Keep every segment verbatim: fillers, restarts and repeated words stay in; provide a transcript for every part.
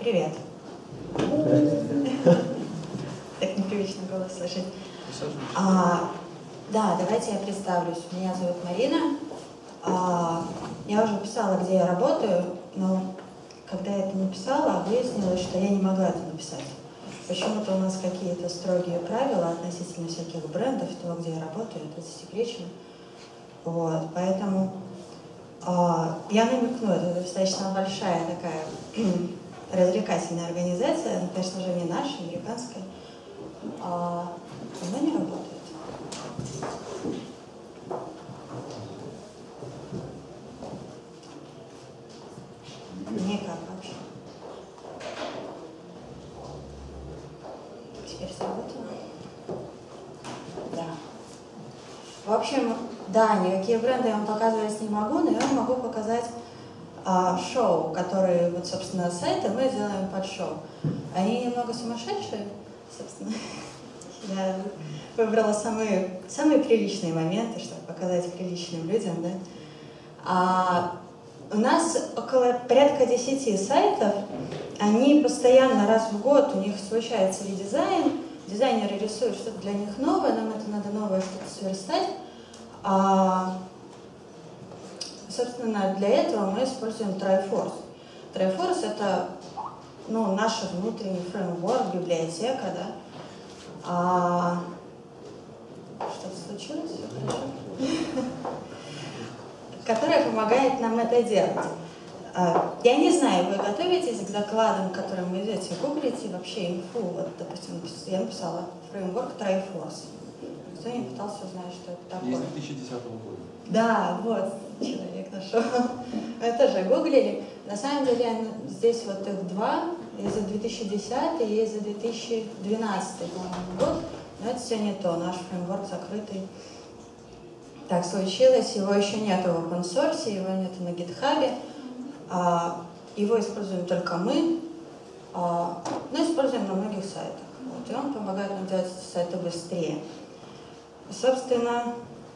Привет. Так непривычно голос слышать. А, да, давайте я представлюсь. Меня зовут Марина. А, я уже писала, где я работаю, но когда я это написала, выяснилось, что я не могла это написать. Почему-то у нас какие-то строгие правила относительно всяких брендов, того, где я работаю, это засекречено. Вот, поэтому а, я намекну, это достаточно большая такая развлекательная организация, она, конечно же, не наша, американская, а, она не работает. Никак вообще. Теперь сработало? Да. В общем, да, никакие бренды я вам показывать не могу, но я вам могу показать а, шоу, которые, вот, собственно, сайты мы делаем под шоу. Они немного сумасшедшие, собственно. Я выбрала самые, самые приличные моменты, чтобы показать приличным людям, да. А, у нас около порядка десяти сайтов, они постоянно раз в год, у них случается редизайн, дизайнеры рисуют что-то для них новое, нам это надо новое что-то сверстать. А, собственно, для этого мы используем Triforce. Triforce — это, ну, наш внутренний фреймворк, библиотека, да. А, что-то случилось? Все хорошо? Которая помогает нам это делать. Я не знаю, вы готовитесь к докладам, которые вы идете, гуглите вообще инфу. Вот, допустим, я написала фреймворк Triforce. Никто не пытался узнать, что это такое. Есть две тысячи десятого года. Да, вот, человек нашел. Мы тоже гуглили. На самом деле здесь вот их два. Есть за две тысячи десятый, есть за две тысячи двенадцатый, по-моему, год. Но это все не то. Наш фреймворк закрытый. Так случилось, его еще нет в open source, его нет на GitHub. А, его используем только мы, а, но используем на многих сайтах. Вот, и он помогает нам делать эти сайты быстрее. И, собственно,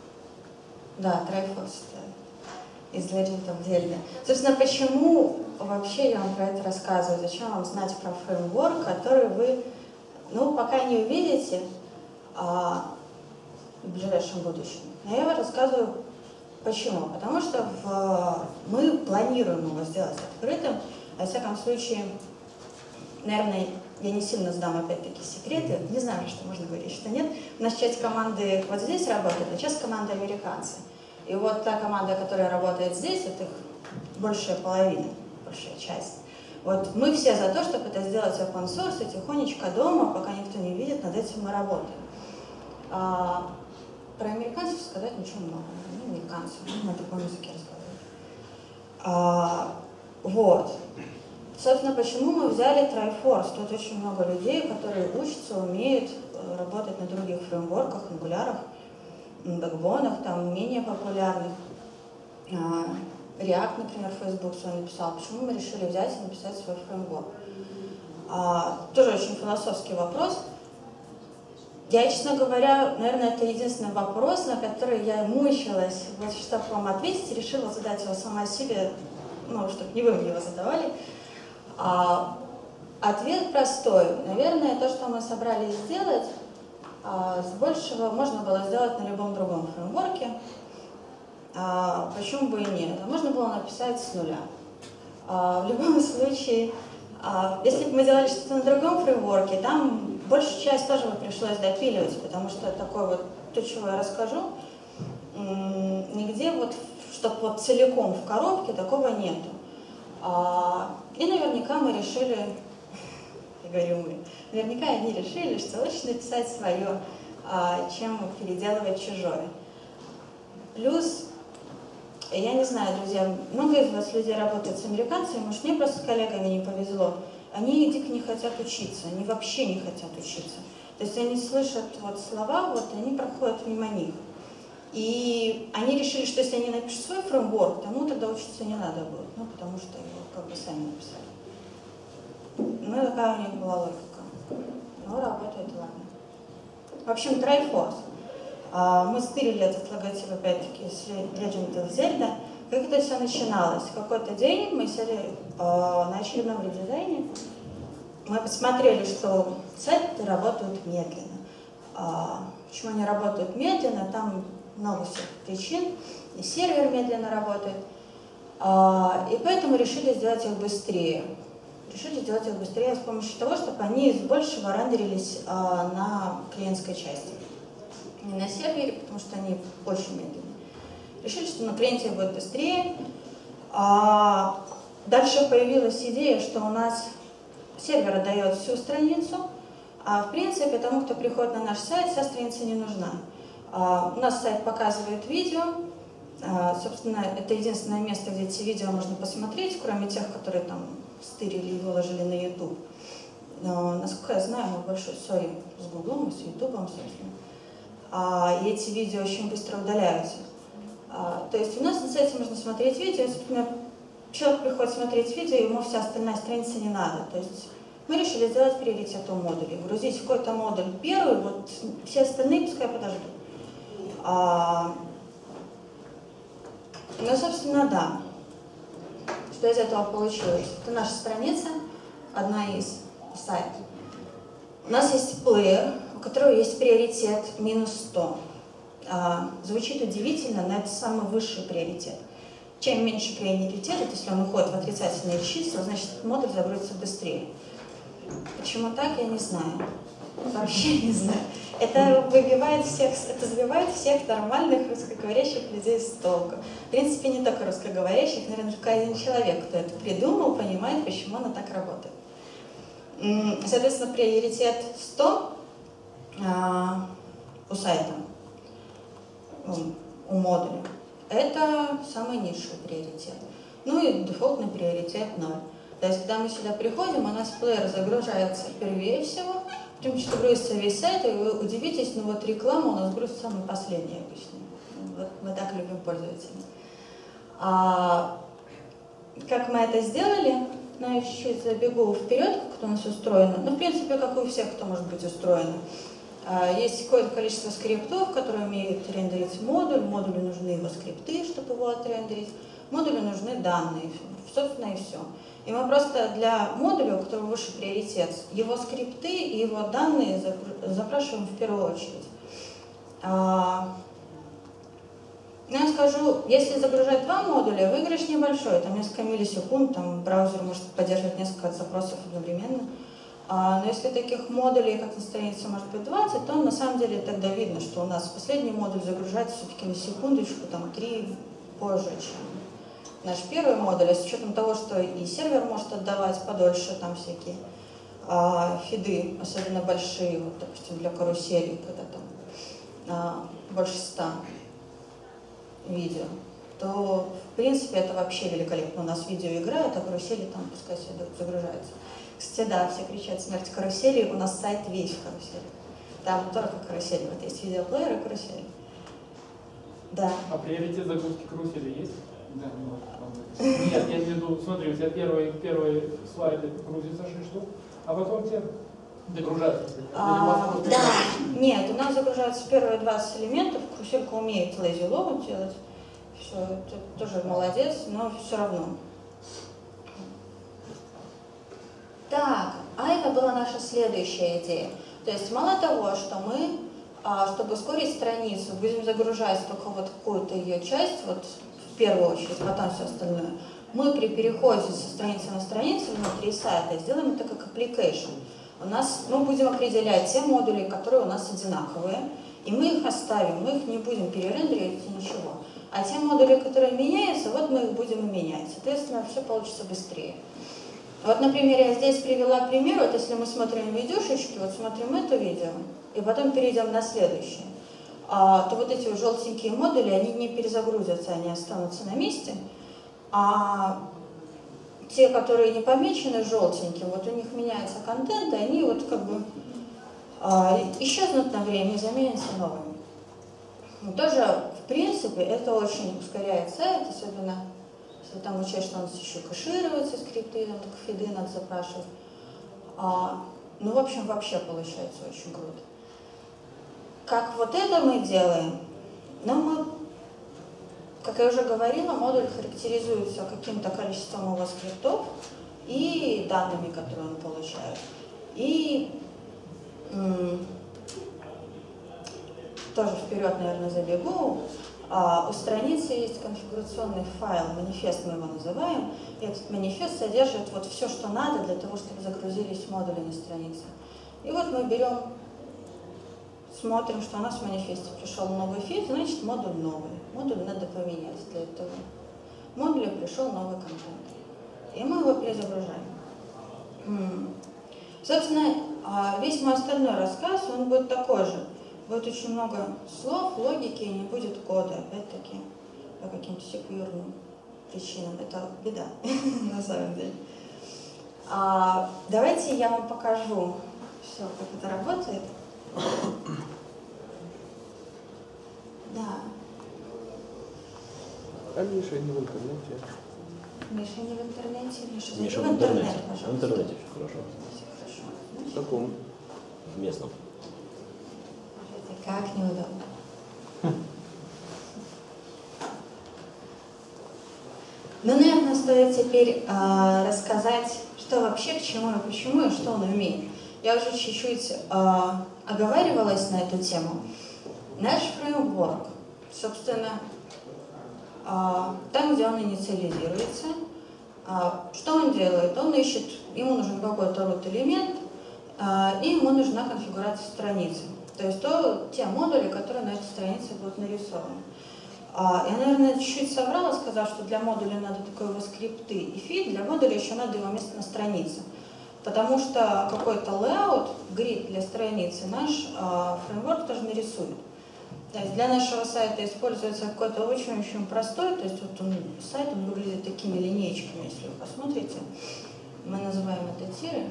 да, Triforce из Legend of Zelda. Собственно, почему вообще я вам про это рассказываю? Зачем вам знать про фреймворк, который вы, ну, пока не увидите а, в ближайшем будущем? Но я вам рассказываю, почему. Потому что в, мы планируем его сделать открытым. Во всяком случае, наверное, я не сильно сдам опять-таки секреты. Не знаю, что можно говорить, что нет. У нас часть команды вот здесь работает, а часть команды американцы. И вот та команда, которая работает здесь, это их большая половина, большая часть. Вот мы все за то, чтобы это сделать open source, и тихонечко дома, пока никто не видит, над этим мы работаем. А, про американцев сказать ничего не могу. Ну, американцы, ну, на таком языке разговаривают. А, вот. Собственно, почему мы взяли Triforce? Тут очень много людей, которые учатся, умеют работать на других фреймворках, ангулярах, бэкбонах, там менее популярных. React, например, Facebook свой написал. Почему мы решили взять и написать свой фреймворк? А, тоже очень философский вопрос. Я, честно говоря, наверное, это единственный вопрос, на который я мучилась, вот, чтобы вам ответить, решила задать его сама себе, ну, чтобы не вы мне его задавали. А, ответ простой. Наверное, то, что мы собрались сделать, а, с большего можно было сделать на любом другом фреймворке. А, почему бы и нет? Можно было написать с нуля. А, в любом случае, а, если бы мы делали что-то на другом фреймворке, там большую часть тоже бы пришлось допиливать, потому что такое вот, то, чего я расскажу, нигде вот, чтобы вот целиком в коробке, такого нету. А, и наверняка мы решили, я говорю мы, наверняка они решили, что лучше написать свое, а, чем переделывать чужое. Плюс, я не знаю, друзья, много из вас людей работают с американцами, может, мне просто с коллегами не повезло. Они дико не хотят учиться, они вообще не хотят учиться. То есть они слышат вот слова, вот, и они проходят мимо них. И они решили, что если они напишут свой фреймворк, тому тогда учиться не надо будет, ну, потому что его как бы сами написали. Ну, такая у них была логика. Ну, работает, ладно. В общем, Triforce. Мы стырили этот логотип, опять-таки, с Legend of Zelda. Как это все начиналось? В какой-то день мы сели э, на очередном редизайне, мы посмотрели, что сайты работают медленно. Почему они работают медленно? Там много всех причин. И сервер медленно работает. И поэтому решили сделать их быстрее. Решили сделать их быстрее с помощью того, чтобы они с большего рендерились на клиентской части. Не на сервере, потому что они очень медленные. Решили, что на клиенте будет быстрее. Дальше появилась идея, что у нас сервер отдает всю страницу, а в принципе тому, кто приходит на наш сайт, вся страница не нужна. У нас сайт показывает видео. Собственно, это единственное место, где эти видео можно посмотреть, кроме тех, которые там стырили и выложили на YouTube. Но, насколько я знаю, мы большой ссоре с Гуглом и с Ютубом, собственно. А, и эти видео очень быстро удаляются. А, то есть у нас на сайте можно смотреть видео, собственно, человек приходит смотреть видео, ему вся остальная страница не надо. То есть мы решили сделать приоритет у модулей, грузить какой-то модуль первый, вот все остальные пускай подождут. А, ну, собственно, да. Что из этого получилось? Это наша страница, одна из сайтов. У нас есть плеер, у которого есть приоритет минус сто. А, звучит удивительно, но это самый высший приоритет. Чем меньше приоритет, то есть если он уходит в отрицательные числа, значит модуль загрузится быстрее. Почему так, я не знаю. Вообще не знаю. Это выбивает всех, это сбивает всех нормальных русскоговорящих людей с толку. В принципе, не только русскоговорящих, наверное, только один человек, кто это придумал, понимает, почему оно так работает. Соответственно, приоритет сто а, у сайта, у модуля, это самый низший приоритет. Ну и дефолтный приоритет ноль. То есть, когда мы сюда приходим, у нас плеер загружается первее всего, потом что грузится весь сайт, и вы удивитесь, но вот реклама у нас грузится самый последний обычно. Вот мы так любим пользователей. А как мы это сделали? Ну, я чуть-чуть забегу вперед, как это у нас устроено. Ну, в принципе, как у всех, кто может быть устроено. Есть какое-то количество скриптов, которые умеют рендерить модуль. Модулю нужны его скрипты, чтобы его отрендерить. Модулю нужны данные, собственно, и все. И мы просто для модуля, у которого выше приоритет, его скрипты и его данные запрашиваем в первую очередь. Ну, я скажу, если загружать два модуля, выигрыш небольшой, там несколько миллисекунд, там браузер может поддерживать несколько запросов одновременно. А, но если таких модулей, как на странице, может быть двадцать, то на самом деле тогда видно, что у нас последний модуль загружается все-таки на секундочку, там три позже, чем наш первый модуль, а с учетом того, что и сервер может отдавать подольше, там всякие а, фиды, особенно большие, вот, допустим, для карусели, когда там а, больше ста видео, то в принципе это вообще великолепно. У нас видео играет, а карусели там пускай себе загружаются. Кстати, да, все кричат «смерть карусели», у нас сайт весь в карусели. Там только карусели, вот есть видеоплеер и карусели. Да. А приоритет загрузки карусели есть? Да, нет, я имею в виду, смотри, у тебя первый, первый слайд грузится шесть штук, а потом тебе догружается. А, да, нет, у нас загружаются первые двадцать элементов, каруселька умеет lazy load делать, все, это тоже молодец, но все равно. Так, а это была наша следующая идея. То есть мало того, что мы, чтобы ускорить страницу, будем загружать только вот какую-то ее часть, вот в первую очередь, потом все остальное, мы при переходе со страницы на страницу внутри сайта сделаем это как application. У нас, мы будем определять те модули, которые у нас одинаковые, и мы их оставим, мы их не будем перерендерить и ничего. А те модули, которые меняются, вот мы их будем и менять. Соответственно, все получится быстрее. Вот, например, я здесь привела пример, вот если мы смотрим видюшечки, вот смотрим это видео, и потом перейдем на следующее, а, то вот эти вот желтенькие модули, они не перезагрузятся, они останутся на месте, а те, которые не помечены желтеньким, вот у них меняется контент, и они вот как бы а, исчезнут на время и заменятся новыми. Но тоже, в принципе, это очень ускоряет сайт, особенно если там учесть, что у нас еще кэшируются скрипты, там только фиды надо запрашивать. А, ну, в общем, вообще получается очень круто. Как вот это мы делаем? Ну, мы, как я уже говорила, модуль характеризуется каким-то количеством его скриптов, и данными, которые он получает. И тоже вперед, наверное, забегу. А у страницы есть конфигурационный файл, манифест мы его называем. И этот манифест содержит вот все, что надо для того, чтобы загрузились модули на странице. И вот мы берем, смотрим, что у нас в манифесте пришел новый фид, значит модуль новый. Модуль надо поменять для этого. В модуле пришел новый контент. И мы его перезагружаем. Собственно, весь мой остальной рассказ, он будет такой же. Будет очень много слов, логики, и не будет кода, опять-таки, по каким-то секьюрным причинам. Это беда, на самом деле. А, давайте я вам покажу все, как это работает. Да. А Миша не в интернете. Миша не в интернете. Миша, Миша в в интернете. интернет, пожалуйста. В интернете все хорошо. Хорошо. В каком? В местном. Как неудобно. Ну, наверное, стоит теперь э, рассказать, что вообще к чему и почему, и что он умеет. Я уже чуть-чуть э, оговаривалась на эту тему. Наш фреймворк, собственно, э, там, где он инициализируется, э, что он делает? Он ищет, ему нужен какой-то root элемент, э, и ему нужна конфигурация страницы. То есть то, те модули, которые на этой странице будут нарисованы. А, я, наверное, чуть-чуть соврала, сказав, что для модуля надо только его скрипты и фид, для модуля еще надо его место на странице. Потому что какой-то layout, грид для страницы наш а, фреймворк тоже нарисует. То есть для нашего сайта используется какой-то очень-очень простой, то есть вот он, сайт он выглядит такими линейками, если вы посмотрите. Мы называем это тиры.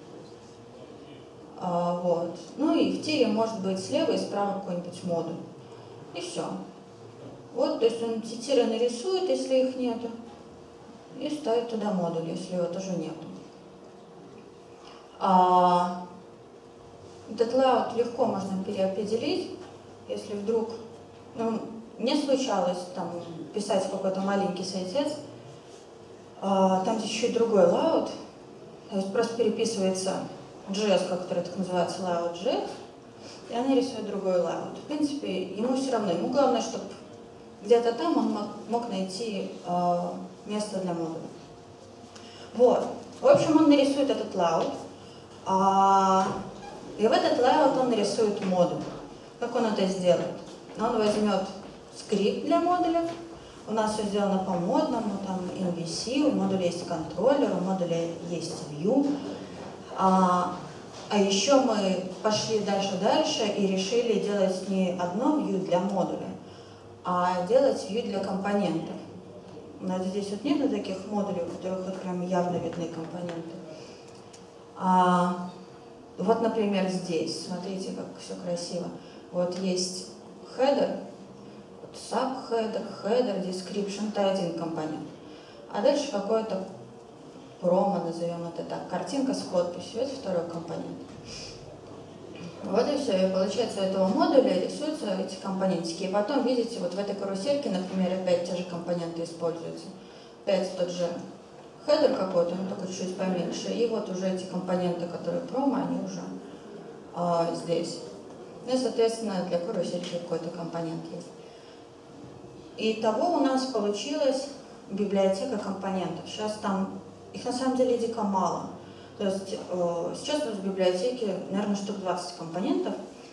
А, вот. Ну и в тире может быть слева и справа какой-нибудь модуль. И все. Вот, то есть он эти тиры нарисует, если их нету, и ставит туда модуль, если его тоже нету. А, этот layout легко можно переопределить, если вдруг, ну, мне случалось там писать какой-то маленький сайтец, а, там здесь чуть другой layout, то есть просто переписывается джей эс, который так называется layout джей эс, и она рисует другой layout. В принципе, ему все равно, ему главное, чтобы где-то там он мог, мог найти э, место для модуля. Вот. В общем, он нарисует этот layout, а, и в этот layout он нарисует модуль. Как он это сделает? Он возьмет скрипт для модуля. У нас все сделано по-модному, там эн ви си, у модуля есть контроллер, у модуля есть view. А, а еще мы пошли дальше-дальше и решили делать не одно view для модуля, а делать view для компонентов. У нас здесь вот нету таких модулей, у которых вот прям явно видны компоненты. А, вот, например, здесь, смотрите, как все красиво. Вот есть header, вот subheader, header, description, это один компонент. А дальше какой-то промо, назовем это так, картинка с подписью, это второй компонент. Вот и все, и получается у этого модуля рисуются эти компонентики. И потом, видите, вот в этой карусельке, например, опять те же компоненты используются. Опять тот же хедер какой-то, но только чуть-чуть поменьше. И вот уже эти компоненты, которые промо, они уже а, здесь. Ну и, соответственно, для карусельки какой-то компонент есть. Итого у нас получилась библиотека компонентов. Сейчас там, их на самом деле дико мало. То есть э, сейчас у нас в библиотеке, наверное, штук двадцать компонентов.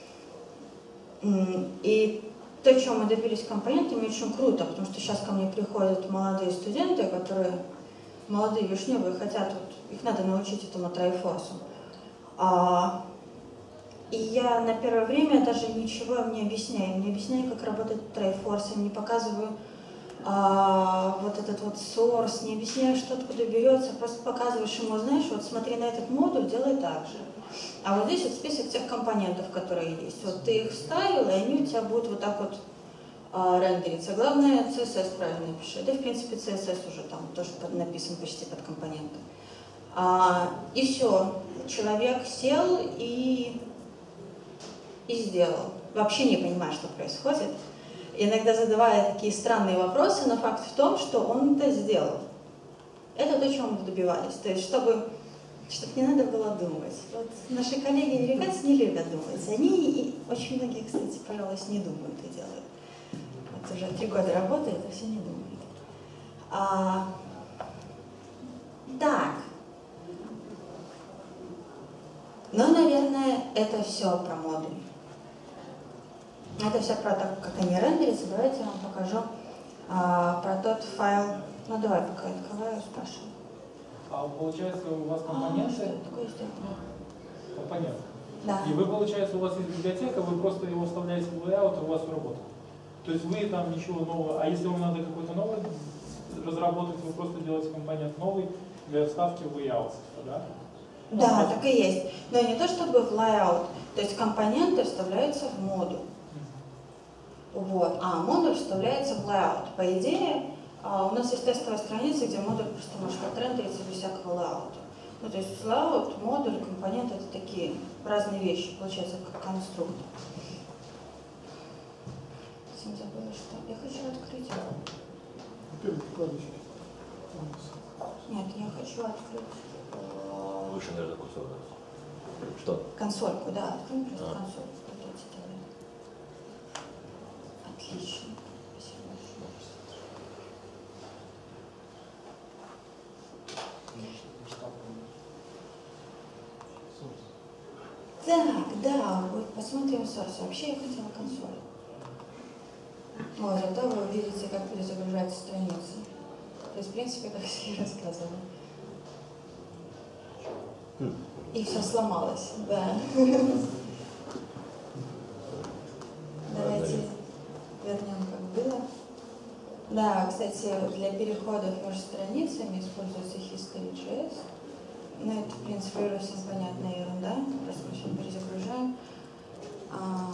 И то, чем мы добились компонентами, очень круто, потому что сейчас ко мне приходят молодые студенты, которые молодые вишневые, хотят, вот, их надо научить этому трайфорсу. А, и я на первое время даже ничего им не объясняю. Не объясняю, как работает трайфорс, им не показываю а, вот этот вот source, не объясняю, что откуда берется, просто показываешь ему, знаешь, вот смотри на этот модуль, делай так же. А вот здесь вот список тех компонентов, которые есть. Вот ты их вставил, и они у тебя будут вот так вот а, рендериться. Главное, си эс эс правильно напиши. Да, в принципе, си эс эс уже там тоже написан почти под компоненты. А, и все. Человек сел и, и сделал. Вообще не понимая, что происходит. Иногда задавая такие странные вопросы, но факт в том, что он это сделал. Это то, чего мы добивались. То есть, чтобы, чтобы не надо было думать. Вот наши коллеги-американцы не любят думать. Они, и очень многие, кстати, пожалуйста, не думают и делают. Вот уже три года работают, а все не думают. А, так. Ну, наверное, это все про модуль. Это все про то, как они рендерятся. Давайте я вам покажу а, про тот файл. Ну, давай, пока я открываю, спрашиваю. А получается, у вас компоненты? А, что такое сделано? Компонент. Да. И вы, получается, у вас есть библиотека, вы просто его вставляете в layout, и у вас работает. То есть вы там ничего нового, а если вам надо какой-то новый разработать, вы просто делаете компонент новый для вставки в layout, да? Да, так и есть. Но не то чтобы в layout, то есть компоненты вставляются в модуль. Вот. А модуль вставляется в layout. По идее, у нас есть тестовая страница, где модуль просто может отрендериться без всякого layout. Ну, то есть layout, модуль, компонент — это такие разные вещи, получается, как конструктор. Совсем забыла, что я хочу открыть. Нет, я хочу открыть. Выше, наверное, кусок. Что? Консольку, да, открой просто А. консольку. Отлично. Спасибо большое. Так, да, вот посмотрим source. Вообще я хотела консоль. Вот, тогда вы увидите, как перезагружается страница. То есть, в принципе, как я и рассказывала. И все сломалось, да. Давайте вернем, как было. Да, кстати, для переходов между страницами используется history.js. Ну, это, в принципе, уже всем понятная ерунда. Просто мы сейчас перезагружаем. А,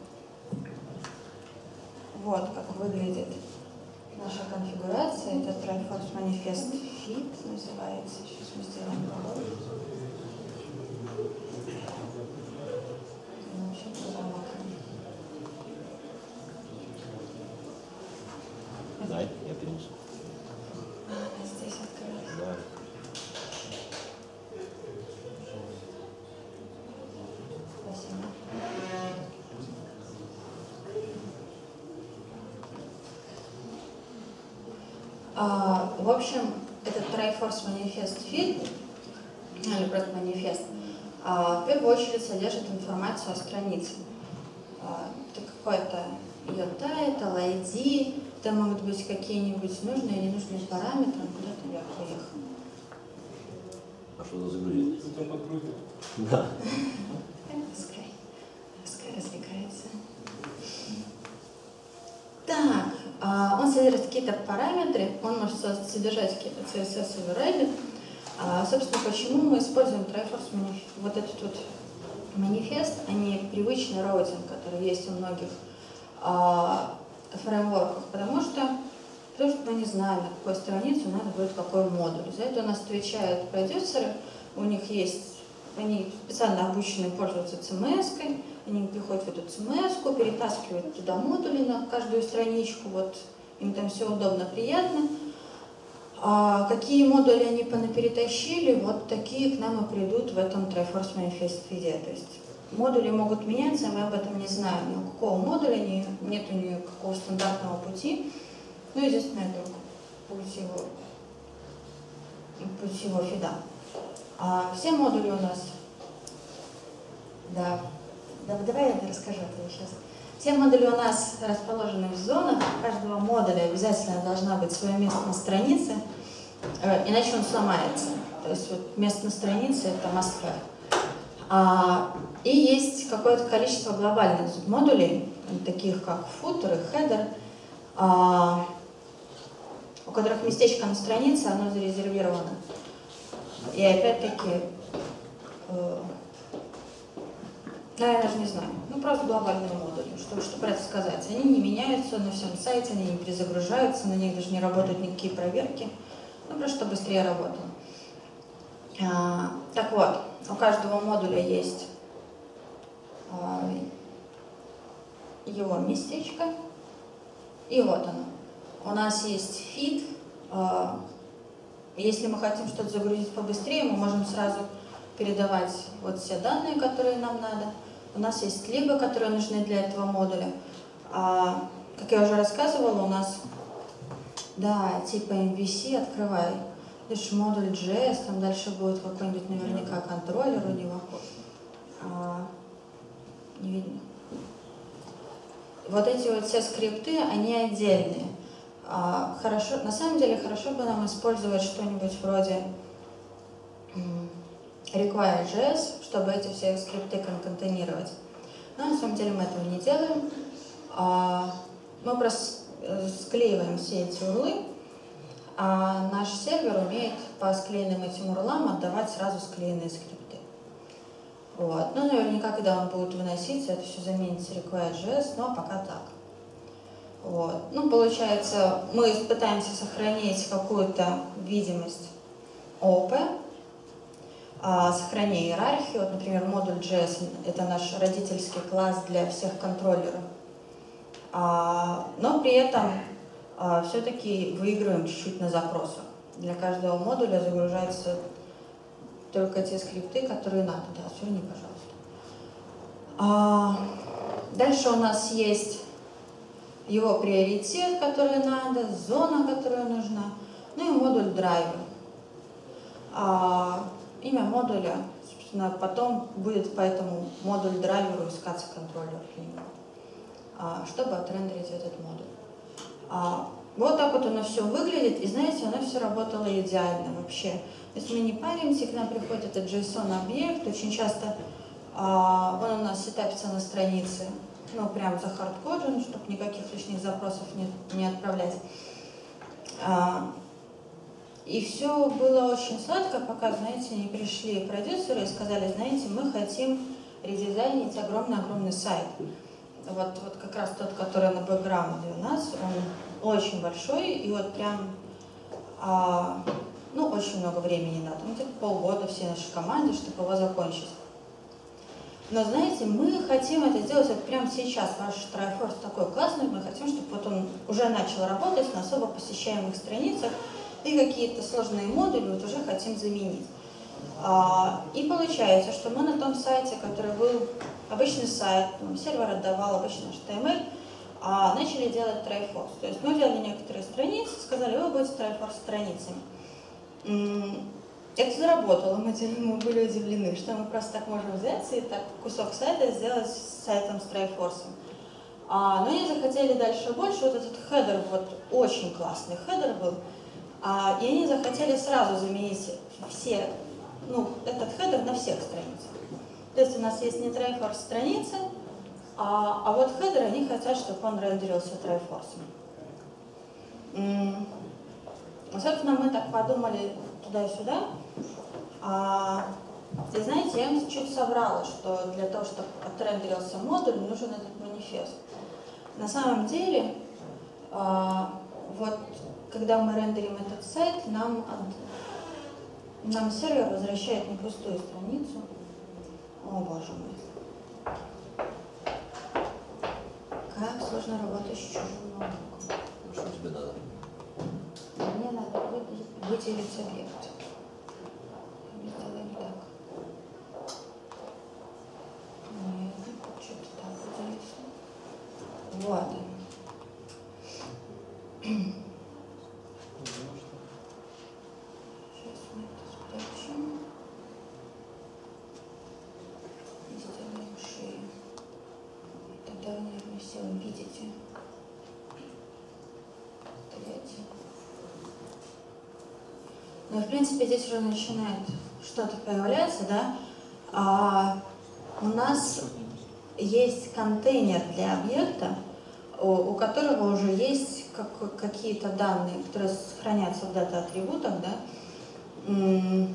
вот как выглядит наша конфигурация. Это TriForce Manifest Fit называется. Сейчас мы сделаем пароль. Дай, я перенесу. А, здесь открылась. Да. Спасибо. А, в общем, этот TriForce Manifest Fit, или просто манифест, а, в первую очередь содержит информацию о странице. А, это какой-то ее title, ай ди, там могут быть какие-нибудь нужные или ненужные параметры, куда-то я поехала. А что за загрузить? Это подгрузит. Да. Пускай, пускай развлекается. Так, а, он содержит какие-то параметры, он может содержать какие-то си эс эс override. А, собственно, почему мы используем TriForce манифест, вот этот вот манифест, а не привычный роутинг, который есть у многих а, фреймворках, потому что, потому что мы не знаем, на какой странице надо будет какой модуль. За это у нас отвечают продюсеры, у них есть, они специально обучены пользоваться си эм эс-кой, они приходят в эту си эм эс-ку, перетаскивают туда модули на каждую страничку, вот им там все удобно, приятно. А какие модули они понаперетащили, вот такие к нам и придут в этом TriForce Manifest виде. То есть модули могут меняться, мы об этом не знаем. Ни у какого модуля ни, нету никакого стандартного пути. Ну, естественно, это путь его, путь его фида. А все модули у нас, да, да давай я это расскажу это сейчас. Все модули у нас расположены в зонах. У каждого модуля обязательно должна быть свое место на странице, иначе он сломается. То есть вот место на странице — это must-have. А, и есть какое-то количество глобальных модулей, таких как footer и header, а, у которых местечко на странице, оно зарезервировано. И опять-таки, э, да, я даже не знаю, ну просто глобальные модули, что, что про это сказать. Они не меняются на всем сайте, они не перезагружаются, на них даже не работают никакие проверки, ну просто чтобы быстрее работало. А, так вот, у каждого модуля есть а, его местечко, и вот оно. У нас есть feed, а, Если мы хотим что-то загрузить побыстрее, мы можем сразу передавать вот все данные, которые нам надо. У нас есть либо, которые нужны для этого модуля. А, как я уже рассказывала, у нас, да, типа эм ви си, открывай. Дальше модуль джей эс, там дальше будет какой-нибудь наверняка контроллер у него. А, не видно. Вот эти вот все скрипты, они отдельные. А, хорошо, на самом деле хорошо бы нам использовать что-нибудь вроде require.js, чтобы эти все скрипты конкатенировать. Но на самом деле мы этого не делаем. А, мы просто склеиваем все эти урлы, а наш сервер умеет по склеенным этим урлам отдавать сразу склеенные скрипты. Вот. Ну, наверняка, когда он будет выноситься, это все заменится require.js, но пока так. Вот. Ну, получается, мы пытаемся сохранить какую-то видимость ООП, а, сохраняя иерархию. Вот, например, модуль джей эс — это наш родительский класс для всех контроллеров. А, но при этом а, все-таки выигрываем чуть-чуть на запросах. Для каждого модуля загружаются только те скрипты, которые надо. Да, сверни, пожалуйста. А, дальше у нас есть его приоритет, который надо, зона, которая нужна, ну и модуль драйвер. А, имя модуля, собственно, потом будет по этому модуль драйверу искаться контроллер для него, а, чтобы отрендерить этот модуль. А, вот так вот оно все выглядит, и знаете, оно все работало идеально вообще. То есть мы не паримся, к нам приходит этот JSON-объект, очень часто а, он у нас сетапится на странице, ну, прям захардкоджен, чтобы никаких лишних запросов не, не отправлять. А, и все было очень сладко, пока, знаете, не пришли продюсеры и сказали, знаете, мы хотим редизайнить огромный-огромный сайт. Вот, вот как раз тот, который на бэкграунде у нас, он очень большой, и вот прям, а, ну, очень много времени надо, ну, где-то полгода все наши команды, чтобы его закончить. Но, знаете, мы хотим это сделать вот прямо сейчас. Ваш TriForce такой классный, мы хотим, чтобы вот он уже начал работать на особо посещаемых страницах, и какие-то сложные модули вот уже хотим заменить. А, и получается, что мы на том сайте, который был обычный сайт, сервер отдавал обычный эйч ти эм эль, а, начали делать TriForce. То есть мы взяли некоторые страницы, сказали, вы будете TriForce страницами. Это заработало, мы, мы были удивлены, что мы просто так можем взять и так кусок сайта сделать с сайтом с TriForce. А, но они захотели дальше больше, вот этот хедер, вот очень классный хедер был, а, и они захотели сразу заменить все, ну, этот хедер на всех страницах. То есть у нас есть не TriForce страницы, а, а вот хедер они хотят, чтобы он рендерился TriForce. Собственно, мы так подумали туда и сюда. А, и знаете, я им чуть соврала, что для того, чтобы отрендерился модуль, нужен этот манифест. На самом деле, а, вот когда мы рендерим этот сайт, нам, от, нам сервер возвращает не пустую страницу. О, боже мой. Как сложно работать с чужим ноутбуком. Что тебе надо? Мне надо выделить объект. Сделаем так. Нет, что-то так выделится. Вот. Сейчас мы это спрячем. И сделаем шею. Тогда вы, наверное, все увидите. Стоять. Ну, в принципе, здесь уже начинает что-то появляться, да. А у нас есть контейнер для объекта, у, у которого уже есть как, какие-то данные, которые хранятся в дата-атрибутах, да. Ну,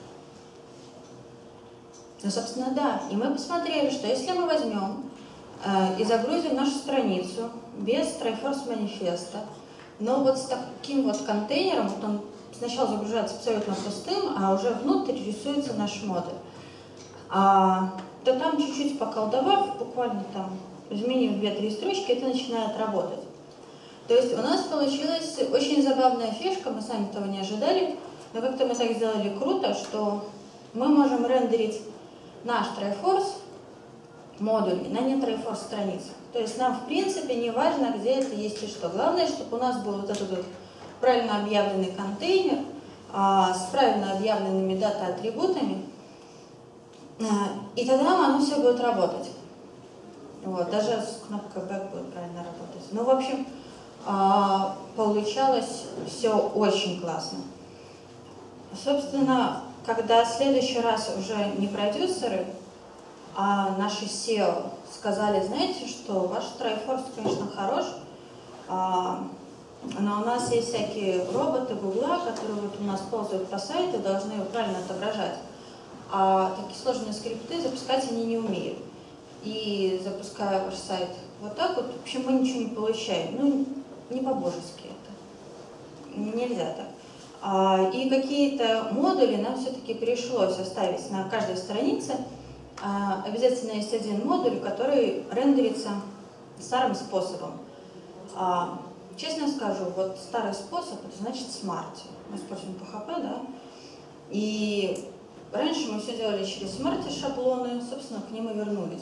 собственно, да. И мы посмотрели, что если мы возьмем э, и загрузим нашу страницу без TriForce манифеста, но вот с таким вот контейнером, вот он сначала загружается абсолютно пустым, а уже внутрь рисуется наш модуль. А, то там чуть-чуть поколдовав, буквально там изменив две-три строчки, это начинает работать. То есть у нас получилась очень забавная фишка, мы сами этого не ожидали. Но как-то мы так сделали круто, что мы можем рендерить наш Triforce модуль на не Triforce страницах. То есть нам в принципе не важно, где это есть и что. Главное, чтобы у нас был вот этот вот правильно объявленный контейнер а, с правильно объявленными дата-атрибутами, а, и тогда оно все будет работать. Вот, даже с кнопкой Back будет правильно работать. Ну, в общем, а, получалось все очень классно. Собственно, когда в следующий раз уже не продюсеры, а наши сео сказали, знаете, что ваш Triforce, конечно, хорош, а, но у нас есть всякие роботы Гугла, которые вот у нас ползают по сайту, должны его правильно отображать. А такие сложные скрипты запускать они не умеют. И запуская ваш сайт вот так вот, в общем, мы ничего не получаем. Ну, не по-божески это. Нельзя так. А, и какие-то модули нам все-таки пришлось оставить на каждой странице. А, обязательно есть один модуль, который рендерится старым способом. А, честно скажу, вот старый способ, это значит Smarty. Мы используем пи эйч пи, да? И раньше мы все делали через Smarty шаблоны, собственно, к ним и вернулись.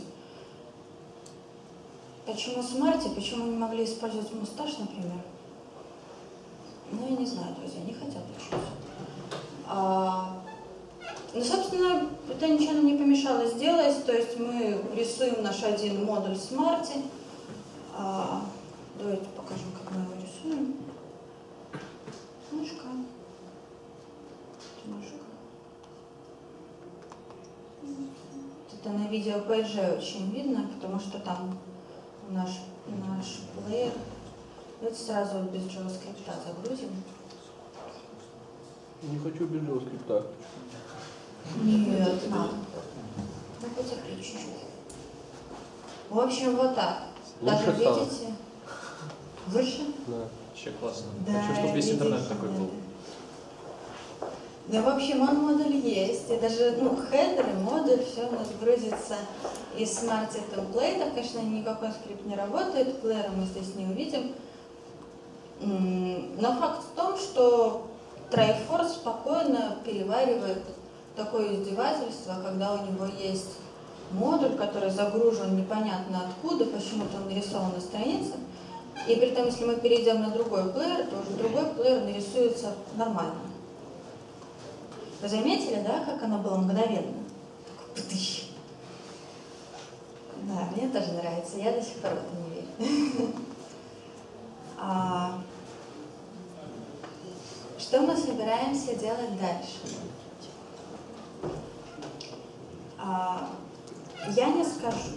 Почему Smarty? Почему не могли использовать Mustache, например? Ну, я не знаю, друзья, не хотят учиться. А, ну, собственно, это ничего нам не помешало сделать. То есть мы рисуем наш один модуль Smarty. А, давайте покажем, как мы его рисуем. Немножко. Немножко. Это на видео пи джи очень видно, потому что там наш, наш плеер. Давайте сразу без JavaScript загрузим. Не хочу без JavaScript. Нет, надо. Ну, потерпи чуть-чуть. В общем, вот так. Лучше Даже стало. видите? Выше? Да. Вообще классно. Да, Хочу, чтобы весь видите, интернет такой был. Да, в общем, он модуль есть. И даже, ну, хедер и модуль, все у нас грузится из Smarty темплейтов. Конечно, никакой скрипт не работает, плеера мы здесь не увидим. Но факт в том, что Triforce спокойно переваривает такое издевательство, когда у него есть модуль, который загружен непонятно откуда, почему-то он нарисован на странице. И при этом, если мы перейдем на другой плеер, то уже другой плеер нарисуется нормально. Вы заметили, да, как оно было мгновенно? Такой пытыщ. Да, мне тоже нравится, я до сих пор в это не верю. А, что мы собираемся делать дальше? А, я не скажу.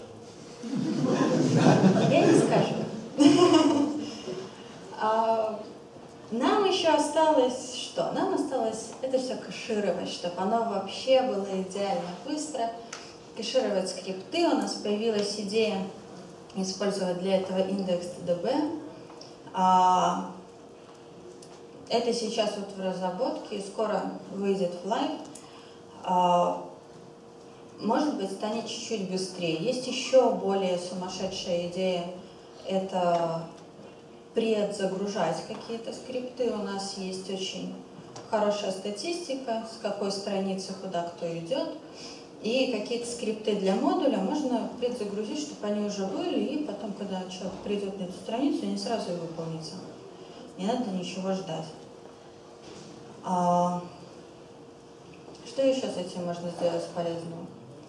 Я не скажу. А, нам еще осталось что? Нам осталось это все кэшировать, чтобы оно вообще было идеально быстро. Кэшировать скрипты. У нас появилась идея использовать для этого индекс ти ди би. А, это сейчас вот в разработке, скоро выйдет в лайв. А, может быть, станет чуть-чуть быстрее. Есть еще более сумасшедшая идея. Это предзагружать какие-то скрипты. У нас есть очень хорошая статистика, с какой страницы куда кто идет. И какие-то скрипты для модуля можно предзагрузить, чтобы они уже были, и потом, когда человек придет на эту страницу, они сразу и выполнятся. Не надо ничего ждать. А, что еще с этим можно сделать полезного?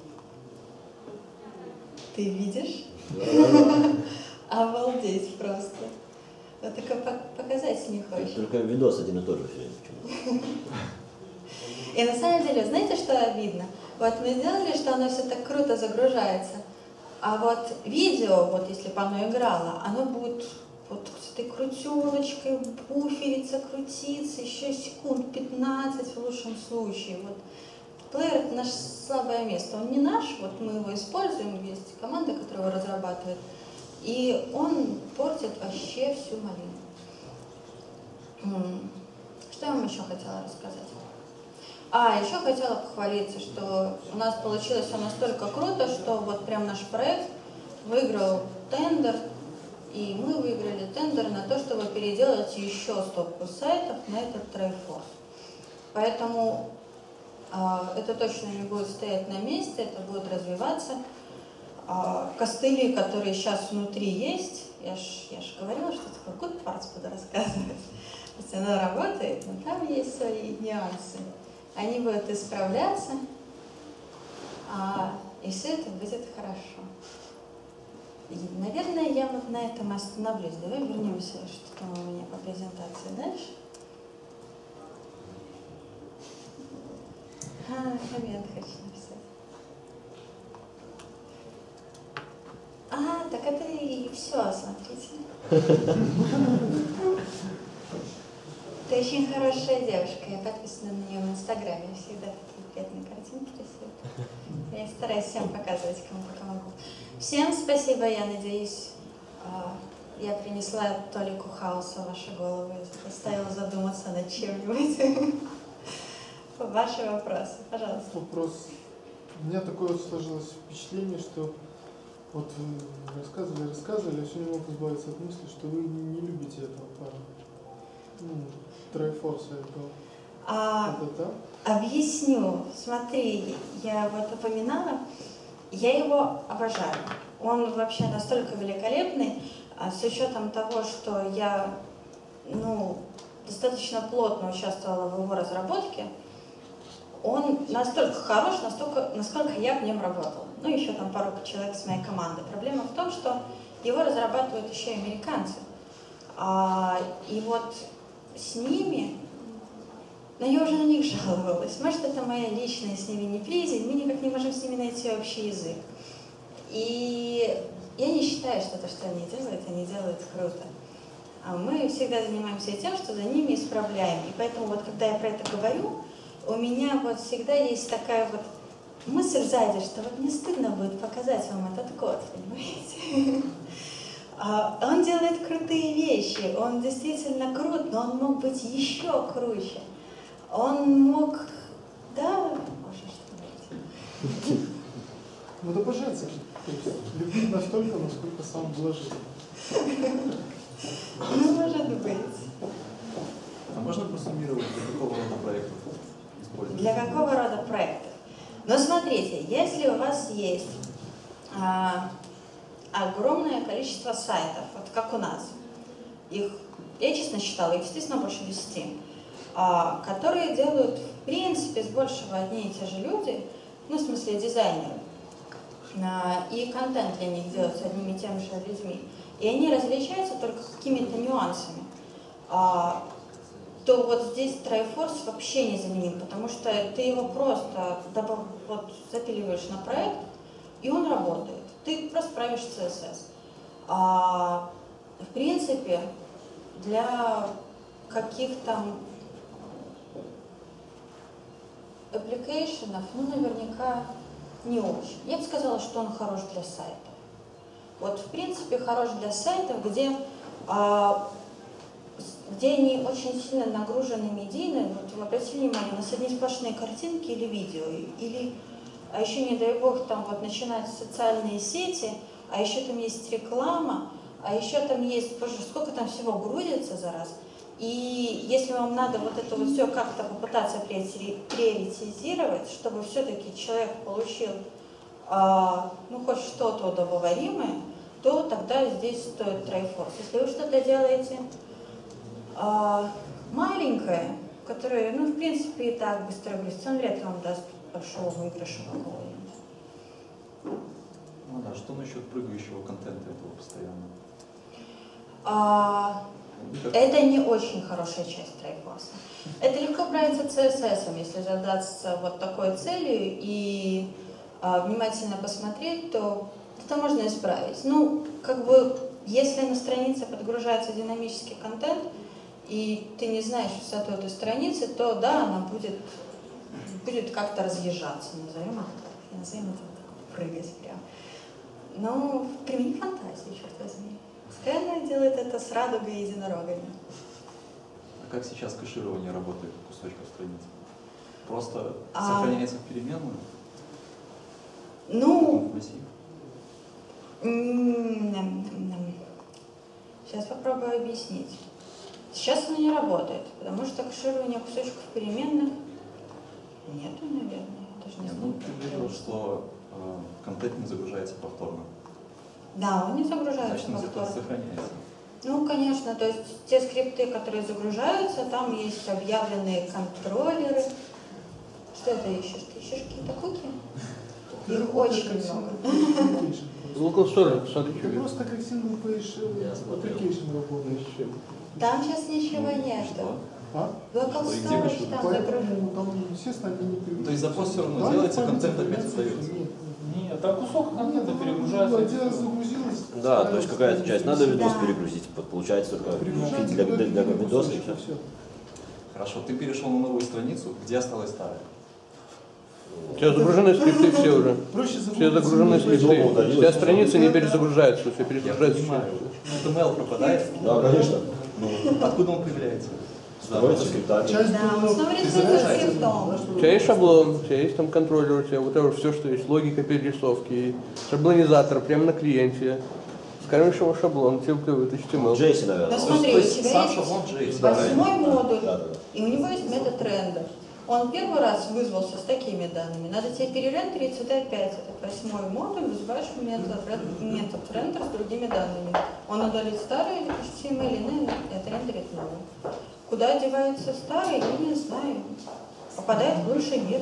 Ты видишь? Обалдеть просто. Вот только показать не хочешь. Только видос один и тот же все время. И на самом деле, знаете, что обидно? Вот мы сделали, что оно все так круто загружается, а вот видео, вот если бы оно играло, оно будет вот с этой крутелочкой буфериться, крутиться, еще секунд пятнадцать в лучшем случае. Вот. Плеер — это наше слабое место. Он не наш, вот мы его используем, есть команда, которая его разрабатывает, и он портит вообще всю малину. Что я вам еще хотела рассказать? А, еще хотела похвалиться, что у нас получилось все настолько круто, что вот прям наш проект выиграл тендер, и мы выиграли тендер на то, чтобы переделать еще стопку сайтов на этот Triforce. Поэтому а, это точно не будет стоять на месте, это будет развиваться. А, костыли, которые сейчас внутри есть, я же я ж говорила, что такое good parts буду рассказывать. То есть она работает, но там есть свои нюансы. Они будут исправляться, а, и все это будет хорошо. И, наверное, я вот на этом остановлюсь. Давай вернемся, что там у меня по презентации дальше. А, коммент хочу написать. А, так это и все, смотрите. Ты очень хорошая девушка, я подписана на нее в Инстаграме, всегда такие приятные картинки рисуют. Я стараюсь всем показывать, кому пока могу. Всем спасибо, я надеюсь, я принесла толику хаоса в ваши головы, заставила задуматься над чем-нибудь. Ваши вопросы, пожалуйста. Вопрос. У меня такое вот сложилось впечатление, что вот вы рассказывали, рассказывали, я все не мог избавиться от мысли, что вы не любите этого парня. Ну, Трайфорса этого. А, это, да? Объясню. Смотри, я вот упоминала, я его обожаю. Он вообще настолько великолепный, с учетом того, что я ну, достаточно плотно участвовала в его разработке. Он настолько хорош, настолько, насколько я в нем работала. Ну, еще там пару человек с моей команды. Проблема в том, что его разрабатывают еще и американцы. А, и вот с ними, но я уже на них жаловалась. Может, это моя личная с ними неприязнь, мы никак не можем с ними найти общий язык. И я не считаю, что то, что они делают, они делают круто. А мы всегда занимаемся тем, что за ними исправляем. И поэтому вот когда я про это говорю, у меня вот всегда есть такая вот мысль сзади, что вот мне стыдно будет показать вам этот код, понимаете? Он делает крутые вещи, он действительно крут, но он мог быть еще круче. Он мог... Да, можно что говорить? Ну да по-женски. Любить настолько, насколько сам вложил. Ну, может быть. А можно просуммировать, для какого рода проектов использовать? Для какого рода проектов? Но смотрите, если у вас есть а, огромное количество сайтов, вот как у нас, их, я честно считала, их, естественно, больше десяти, а, которые делают, в принципе, с большего одни и те же люди, ну, в смысле, дизайнеры, а, и контент для них делается одними и теми же людьми, и они различаются только какими-то нюансами, а, то вот здесь Трайфорс вообще незаменим, потому что ты его просто вот, запиливаешь на проект, и он работает. Ты просто правишь си эс эс. А, в принципе, для каких-то аппликейшенов, ну, наверняка не очень. Я бы сказала, что он хорош для сайтов. Вот, в принципе, хорош для сайтов, где... А, где они очень сильно нагружены медийно, вот вы обратили внимание, у нас одни сплошные картинки или видео, или, а еще, не дай бог, там вот начинаются социальные сети, а еще там есть реклама, а еще там есть, боже, сколько там всего грузится за раз. И если вам надо вот это вот все как-то попытаться приоритизировать, чтобы все-таки человек получил, а, ну, хоть что-то удобоваримое, то тогда здесь стоит Трайфорс. Если вы что-то делаете А, маленькая, которая, ну, в принципе, и так быстро грузится, он вряд ли вам даст большого выигрыша какого-нибудь. Ну да, что насчет прыгающего контента этого постоянно? А, это не очень хорошая часть Трайфорса. Это легко правится си эс эс, если задаться вот такой целью и а, внимательно посмотреть, то это можно исправить. Ну, как бы, если на странице подгружается динамический контент, и ты не знаешь высоту этой страницы, то да, она будет, будет как-то разъезжаться, назовем это так, назовем это так, прыгать прям. Но примени фантазию, черт возьми. Пускай она делает это с радугой и единорогами. А как сейчас кэширование работает кусочков страницы? Просто а, сохраняется в переменную? Ну, массив? Сейчас попробую объяснить. Сейчас оно не работает, потому что кэширование кусочков переменных Нету, наверное, я даже не Нет, знаю. ну, ты говорил, что э, контент не загружается повторно. Да, он не загружается Значит, он где-то повторно. сохраняется. Ну, конечно, то есть те скрипты, которые загружаются, там есть объявленные контроллеры. Что ты ищешь? Ты ищешь какие-то куки? Их очень много. Local Storage, смотри, что Это просто как single page Я э, смотрел. application работает. Там сейчас ничего Ну, нет. что? А? Local Что и где storage пишут? там Поэтому загружен. там, естественно, они не привыкли. То есть запрос все равно Да, делается, они контент память опять заменяют. остается. Нет. Нет, там кусок контента Ну, перегружается. один раз загрузилось. Да, то есть какая-то часть надо видос Да. перегрузить, вот получается только Перегружается для, для, для один видоса и кусочек, все. всё. Хорошо, ты перешел на новую страницу, где осталась старая? У тебя загружены скрипты все уже. Проще Все загружены скрипты. У тебя страница не перезагружается, все Я перезагружается. понимаю. эй ти эм эл пропадает? Да, конечно. Ну, откуда он появляется? Становится скриптами. Часть Да, он было- становится ты знаешь, скриптом. да, что- У тебя есть шаблон, у тебя есть там контроллер, у тебя вот это все, что есть, логика перерисовки, шаблонизатор прямо на клиенте. Скормишь ему шаблон, тебе в эйч ти эм эл. Джейси, Ну наверное. смотри, То у есть тебя сам есть шаблон джейси. восьмой модуль, Да, да, да. и у него есть метод рендер. Он первый раз вызвался с такими данными. Надо тебе перерендерить сюда опять этот восьмой модуль, вызываешь метод, рен- метод рендер с другими данными. Он удалит старый эйч ти эм эл и ну, отрендерит новый. Куда девается старый, я не знаю. Попадает в лучший мир.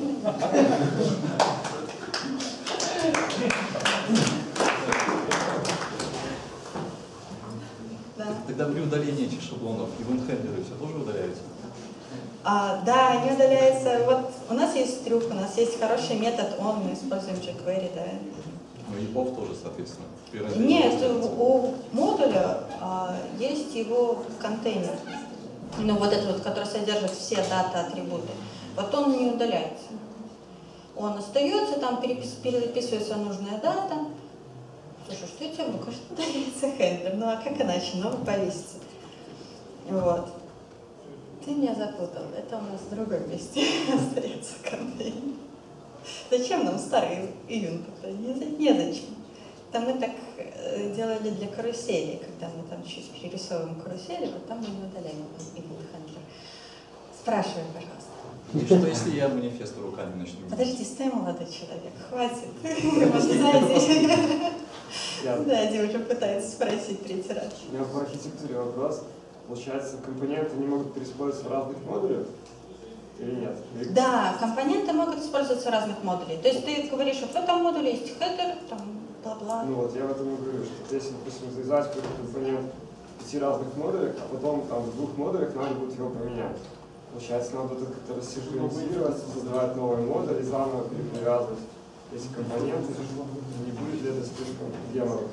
Да. Тогда при удалении этих шаблонов ивент-хендлеры все тоже удаляются? А, да, они удаляются. Вот у нас есть трюк, у нас есть хороший метод on, мы используем jQuery, да. Ну и off тоже, соответственно. при рендере Нет, удаляется. у модуля а, есть его контейнер, ну вот этот вот, который содержит все дата-атрибуты. Вот он не удаляется. Он остается, там перепис, переписывается нужная дата. Слушай, что я тебе ну, конечно, удаляется хендлер, ну а как иначе, ну повесится. Вот. Ты меня запутал, это у нас в другом месте остается контейнер. Зачем нам старый ивент? Незачем. Это мы так э, делали для карусели, когда мы там чуть перерисовываем карусели, вот там мы не удаляем ивент хендлер. Спрашивай, пожалуйста. И что если я манифесты руками начну? Подожди, стой, молодой человек, хватит. Вы знаете, да, Дима уже пытается спросить третий раз. У меня по архитектуре вопрос. Получается, компоненты не могут переиспользоваться в разных модулях или нет? Или- Да, компоненты могут использоваться в разных модулей. То есть ты говоришь, вот в этом модуле есть хедер, там, бла-бла. Ну вот, я в этом и говорю, что если, допустим, завязать какой-то компонент в пяти разных модулях, а потом там в двух модулях надо будет его поменять. Получается, надо это как-то рассинхронизировать, создавать новый модуль и заново перепривязывать эти компоненты. Не будет ли это слишком геморрой?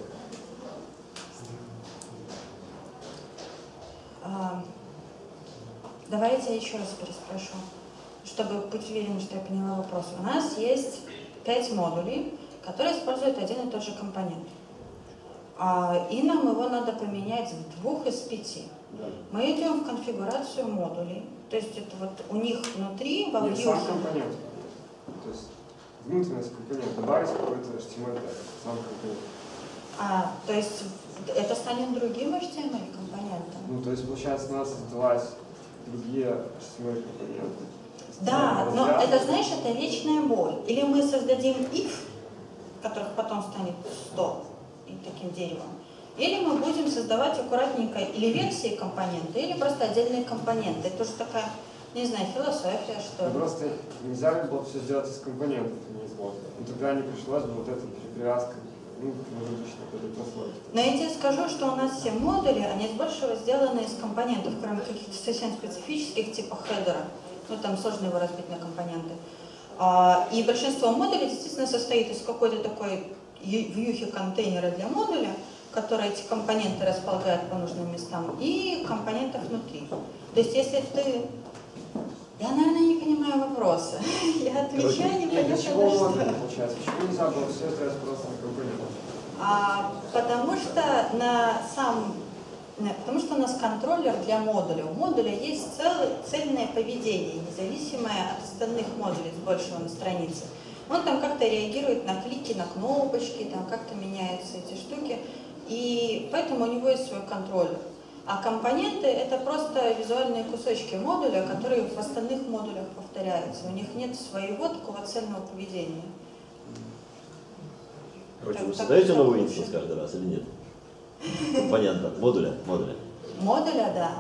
А, давайте я еще раз переспрошу, чтобы быть уверенным, что я поняла вопрос. У нас есть пять модулей, которые используют один и тот же компонент. А, и нам его надо поменять в двух из пяти. Мы идем в конфигурацию модулей. То есть это вот у них внутри, во Нет, сам Vue. компонент. То есть внутренность компонента, добавить какой-то эйч ти эм эл тег, сам компонент. А, то есть это станет другим эйч ти эм эл компонентом. Ну, то есть, получается, надо создавать другие эйч ти эм эл компоненты. Да, но Развязывать. это, знаешь, это вечная боль. Или мы создадим if, которых потом станет сто, и таким деревом, или мы будем создавать аккуратненько или версии компонента, или просто отдельные компоненты. Это уже такая, не знаю, философия, что Ну, ли. просто нельзя ли было все сделать из компонентов, а не из модуля. Ну, тогда не пришлось бы вот эта перепривязка, ну, различных вот этой прослойки. Но я тебе скажу, что у нас все модули, они с большего сделаны из компонентов, кроме каких-то совсем специфических, типа хедера. Ну, там сложно его разбить на компоненты. А, и большинство модулей действительно состоит из какой-то такой вьюхи контейнера для модуля, который эти компоненты располагает по нужным местам, и компонентов внутри. То есть, если ты... Я, наверное, не понимаю вопроса. Я отвечаю Нет, непонятно для чего на что. модуль получается? Почему нельзя было все сделать просто на компонентах? А, потому что на сам, не, потому что у нас контроллер для модуля. У модуля есть целое, цельное поведение, независимое от остальных модулей с большего на странице. Он там как-то реагирует на клики, на кнопочки, там как-то меняются эти штуки. И поэтому у него есть свой контроллер. А компоненты — это просто визуальные кусочки модуля, которые в остальных модулях повторяются. У них нет своего такого цельного поведения. Короче, Так, вы так создаете это новый лучше. инстанс каждый раз или нет? Компонента, модуля, модуля. Модуля, да.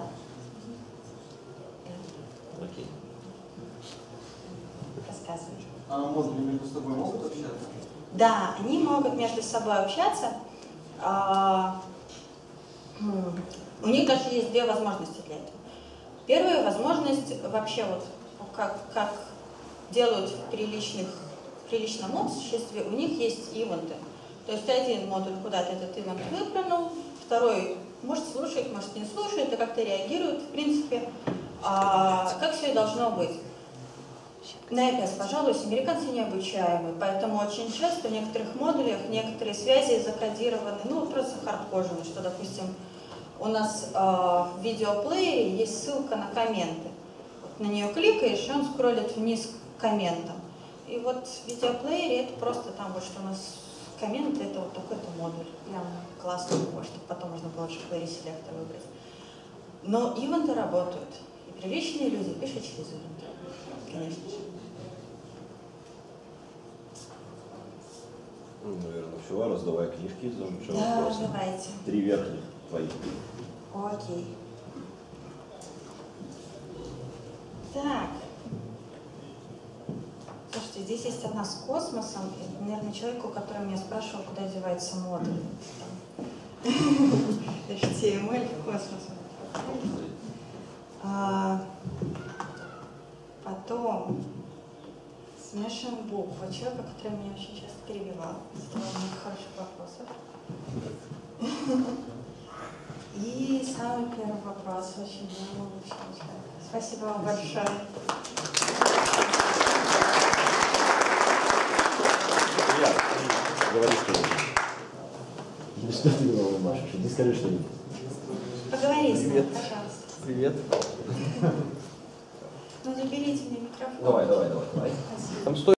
Окей. Рассказывай. А модули между собой могут общаться? Да, они могут между собой общаться. А, м, у них даже есть две возможности для этого. Первая возможность вообще вот как, как делают в приличных, в приличном обществе, у них есть ивенты. То есть один модуль куда-то этот ивент выплюнул, второй может слушать, может не слушает, и как-то реагирует, в принципе, а, как все и должно быть. На и пи эс, пожалуйста, американцы необучаемы, поэтому очень часто в некоторых модулях некоторые связи закодированы, ну, просто хардкожены, что, допустим, у нас э, в видеоплеере есть ссылка на комменты. Вот на нее кликаешь, и он скроллит вниз к комментам. И вот в видеоплеере это просто там вот, что у нас комменты, это вот такой-то модуль. Прям классно, чтобы потом можно было jQuery селектор выбрать. Но ивенты работают. И приличные люди пишут через ивенты. Конечно же. Ну, наверное, все, раздавай книжки за Да, вопросы. давайте. Три верхних твои. Окей. Так. Слушайте, здесь есть одна с космосом. И, наверное, человеку, который меня спрашивал, куда девается модуль. эйч ти эм эль в космос. А, потом смешан бук. Вот человек, который меня очень часто перебивал. Задавал много хороших вопросов. И самый первый вопрос. Очень много училась. Спасибо вам большое. Говори что-нибудь. Да что ты головой машешь? Иди скажи что-нибудь. Поговори с ним, Привет. пожалуйста. Привет. Ну, заберите мне микрофон. Давай, давай, давай, давай. Спасибо. Там сто